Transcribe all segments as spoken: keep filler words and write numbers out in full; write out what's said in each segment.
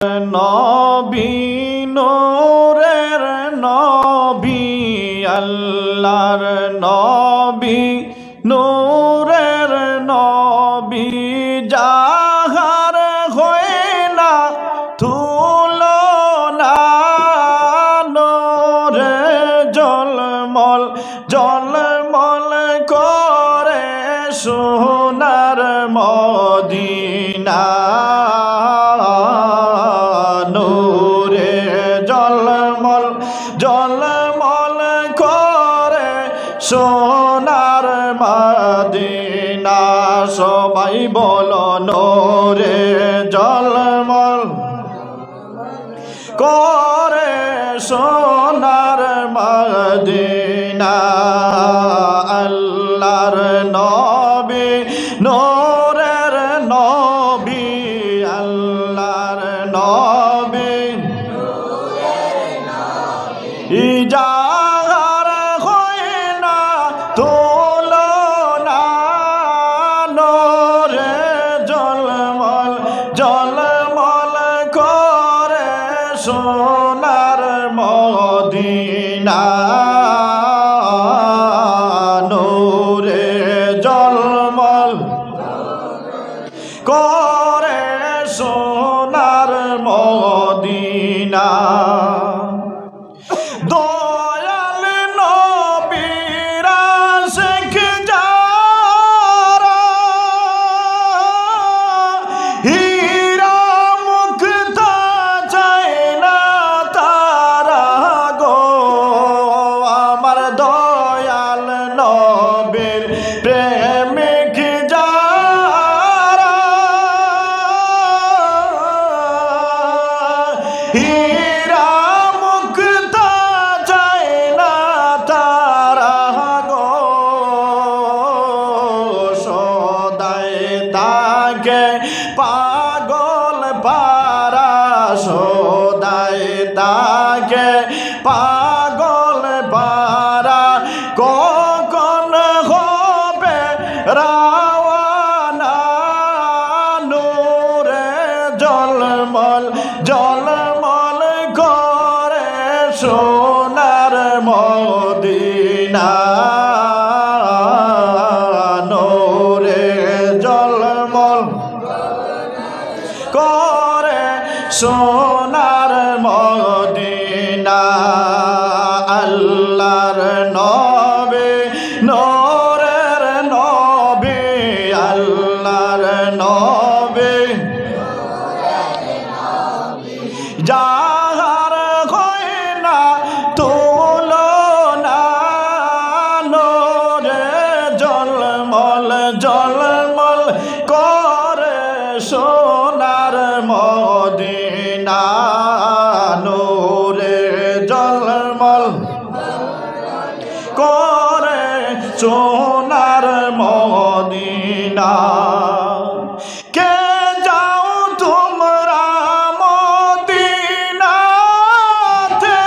নবী নূরের নবী আল্লাহর নবী নূরের নবী যাহার হয় না তুলনা নূরে জলমল জলমল করে সোনার মদিনা নূরে জলমল জলমল করে সোনার মদিনা সবাই বলো নূরে জলমল করে সোনার মদিনা আল্লাহর নবী নূরের নবী আল্লাহর নবী যাহার হয় না তুলনা নূরে জলমল জলমল করে সোনার মদিনা নূরে জলমল করে সোনার মদিনা দয়াল নবীরা শেখ যারা হীরা মুক্তা চায় না তারা গো আমার দয়াল নবীর প্রেমিক যারা হীরা মুক্তা চায় না তারা গো সদাই তাকে পাগল পারা সদাই তাকে পাগল পারা কখন হবে রাওয়ানা নূরে জলমল জলমল করে সোনার মদিনা নূরে জলমল করে সোনার মদিনা আল্লাহর নবী নূরের নবী আল্লাহর নবী যাহার হয় না তুলনা নূরে জলমল জলমল করে সোনার মদিনা নূরে জলমল করে সোনার মদিনা কে যাও তোমরা মদিনাতে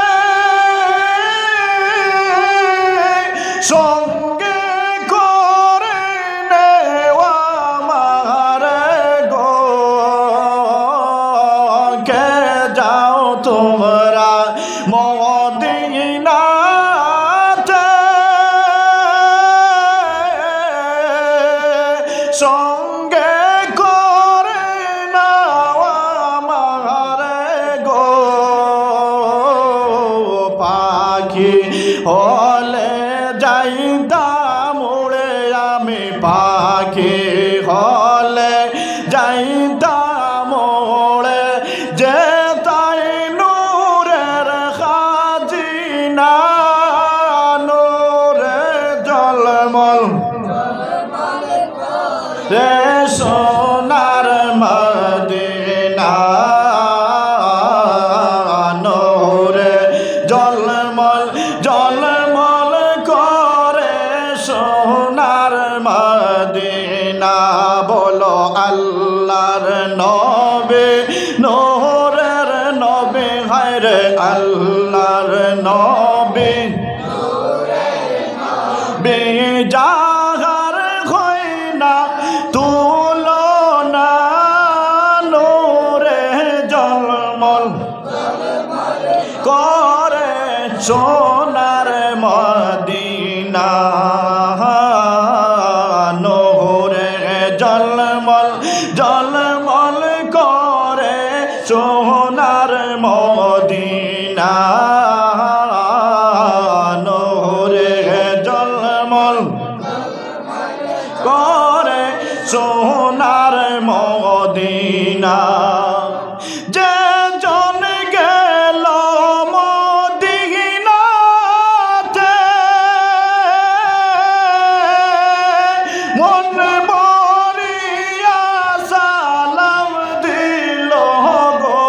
সঙ্গে করে নেওয়া মারে গো কে যাও তোমরা মদিনাতে সঙ্গে করে নেওয়া মারে গো পাখি হলে যাইতাম উড়ে আমি পাখি হলে যাইতাম উড়ে যে তাই নূরের খাজিনা নূরে জলমল রে সোনার মদিনা নূরে জলমল জলমল করে সোনার মদিনা বলো আল্লাহর নবী নূরের নবী হায় রে আল্লাহর নবী বেজাহার হয় না তুলনা নূরে জল ঝলমল করে সোনার মদিনা নূরে ঝলমল ঝলমল করে সোনার মদিনা নূরে ঝলমল করে সোনার মদিনা যে জন গেল মদিনাতে মন ভরিয়া সালাম দিল গো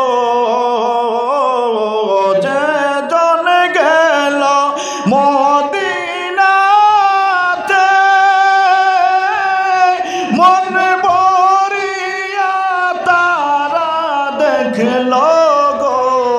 যে জন গেল মদিনাতে মন ভরিয়া তারা দেখল গো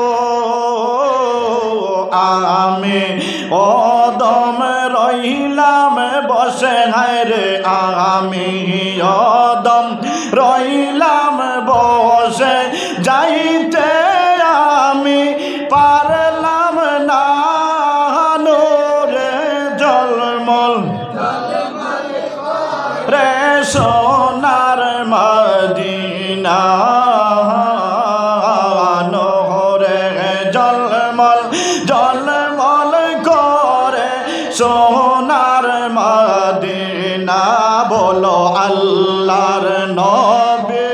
আমি অদম রইলাম বসে হায় রে আমি অদম রইলাম বসে যাইতে আমি পারলাম না নূরে ঝলমল রে সোনার মদিনা নূরে ঝলমল ঝলমল করে সোনার মদিনা বলো আল্লাহর নবী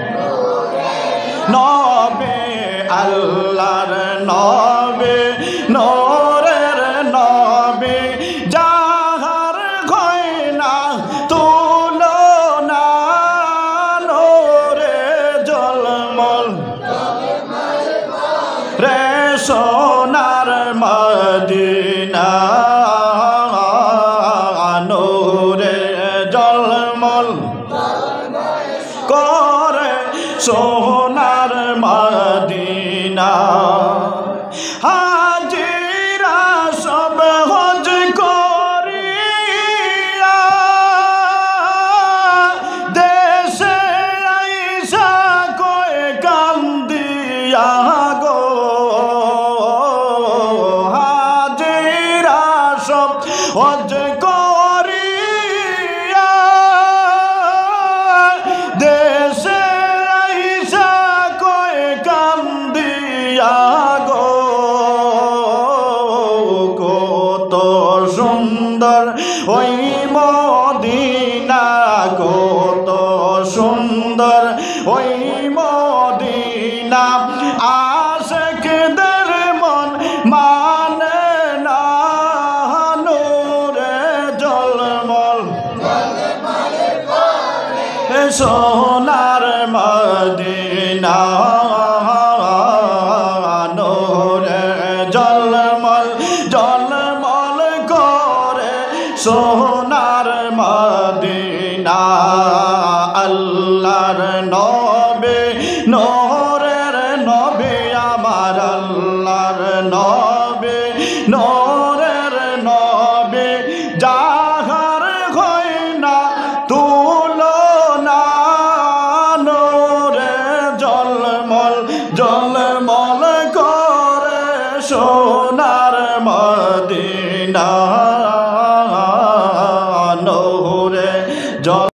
নবী আল্লাহর নবী নূরের নবী যাহার গয়না তুলনা নূরে ঝলমল রে সোনার মদিনা নূরে ঝলমল করে সোনার মদিনা হাজিরা সব হজ করিয়া দেশে আইসা কয় কান্দিয়া গো হাজিরা সব হজ করিয়া দেশে আইসা কয় কান্দিয়া গো কত সুন্দর ওই মদিনা কত সুন্দর ওই মদিনা আশিকদের মন মানে না নূরে ঝলমল সোনার মদিনা নূরে ঝলমল ঝলমল করে সোনার মদিনা আল্লাহর নবী নবী